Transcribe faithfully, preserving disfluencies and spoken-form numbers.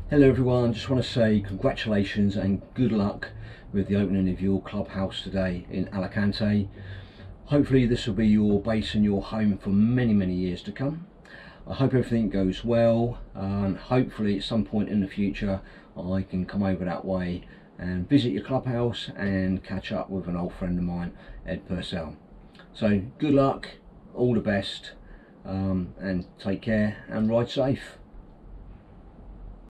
Hello everyone, just want to say congratulations and good luck with the opening of your clubhouse today in Alicante. Hopefully this will be your base and your home for many many years to come. I hope everything goes well, and hopefully at some point in the future I can come over that way and visit your clubhouse and catch up with an old friend of mine, Ed Purcell. So good luck, all the best, um, and take care and ride safe.